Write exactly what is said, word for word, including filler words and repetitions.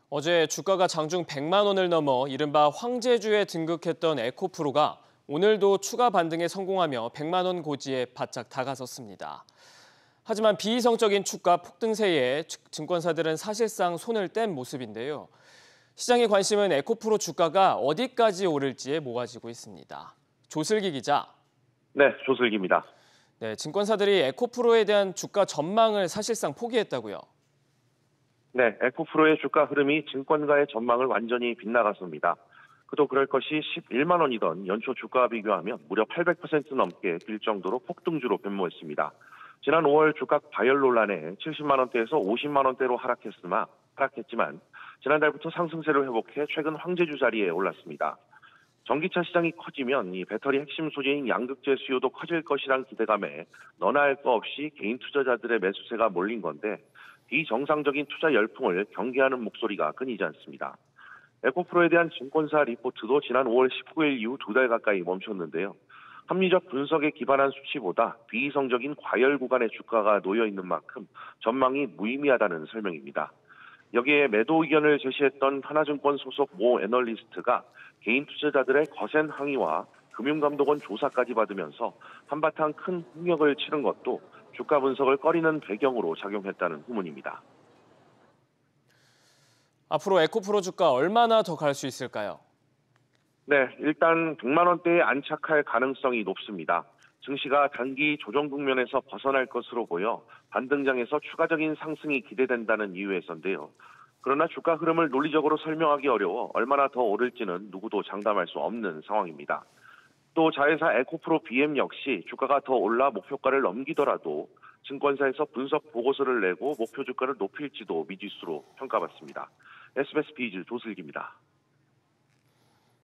어제 주가가 장중 백만 원을 넘어 이른바 황제주에 등극했던 에코프로가 오늘도 추가 반등에 성공하며 백만 원 고지에 바짝 다가섰습니다. 하지만 비이성적인 주가 폭등세에 증권사들은 사실상 손을 뗀 모습인데요. 시장의 관심은 에코프로 주가가 어디까지 오를지에 모아지고 있습니다. 조슬기 기자. 네, 조슬기입니다. 네, 증권사들이 에코프로에 대한 주가 전망을 사실상 포기했다고요. 네, 에코프로의 주가 흐름이 증권가의 전망을 완전히 빗나갔습니다. 그도 그럴 것이 십일만 원이던 연초 주가와 비교하면 무려 팔백 퍼센트 넘게 빌 정도로 폭등주로 변모했습니다. 지난 오월 주가 과열 논란에 칠십만 원대에서 오십만 원대로 하락했으나, 하락했지만 지난달부터 상승세를 회복해 최근 황제주 자리에 올랐습니다. 전기차 시장이 커지면 이 배터리 핵심 소재인 양극재 수요도 커질 것이란 기대감에 너나 할 거 없이 개인 투자자들의 매수세가 몰린 건데 비정상적인 투자 열풍을 경계하는 목소리가 끊이지 않습니다. 에코프로에 대한 증권사 리포트도 지난 오월 십구일 이후 두 달 가까이 멈췄는데요. 합리적 분석에 기반한 수치보다 비이성적인 과열 구간의 주가가 놓여 있는 만큼 전망이 무의미하다는 설명입니다. 여기에 매도 의견을 제시했던 하나증권 소속 모 애널리스트가 개인 투자자들의 거센 항의와 금융감독원 조사까지 받으면서 한바탕 큰 홍역을 치른 것도 주가 분석을 꺼리는 배경으로 작용했다는 후문입니다. 앞으로 에코프로 주가 얼마나 더 갈 수 있을까요? 네, 일단 백만 원대에 안착할 가능성이 높습니다. 증시가 단기 조정 국면에서 벗어날 것으로 보여 반등장에서 추가적인 상승이 기대된다는 이유에서인데요. 그러나 주가 흐름을 논리적으로 설명하기 어려워 얼마나 더 오를지는 누구도 장담할 수 없는 상황입니다. 또 자회사 에코프로 비엠 역시 주가가 더 올라 목표가를 넘기더라도 증권사에서 분석 보고서를 내고 목표 주가를 높일지도 미지수로 평가받습니다. 에스비에스 비즈 조슬기입니다.